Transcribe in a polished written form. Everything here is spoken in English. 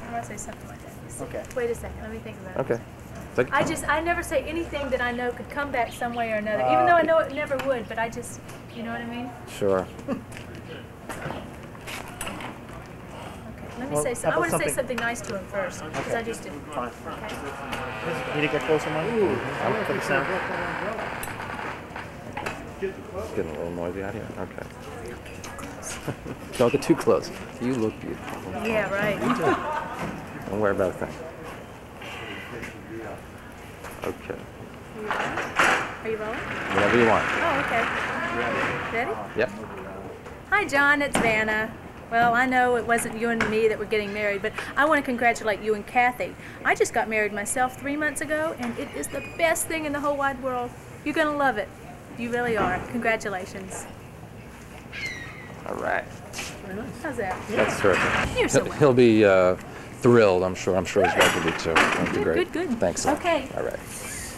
I'm gonna say something like that. Let's see. Okay. Wait a second. Let me think about it. Okay. I never say anything that I know could come back some way or another, even though I know it never would, but I just, you know what I mean? Sure. Okay, let me say something. I want to say something nice to him first, because I just didn't. Fine. Okay. Need to get closer, Mike? For the sound. It's getting a little noisy out here. Okay. Don't get too close. You look beautiful. Yeah, right. Don't worry about a thing. Okay. Are you rolling? Whatever you want. Oh, okay. Ready? Yep. Hi, John. It's Vanna. Well, I know it wasn't you and me that were getting married, but I want to congratulate you and Kathy. I just got married myself 3 months ago, and it is the best thing in the whole wide world. You're going to love it. You really are. Congratulations. All right. How's that? That's terrific. You're so welcome. He'll be thrilled, I'm sure. I'm sure his wife will be too. That'd be great. Good. Thanks. Okay. All right.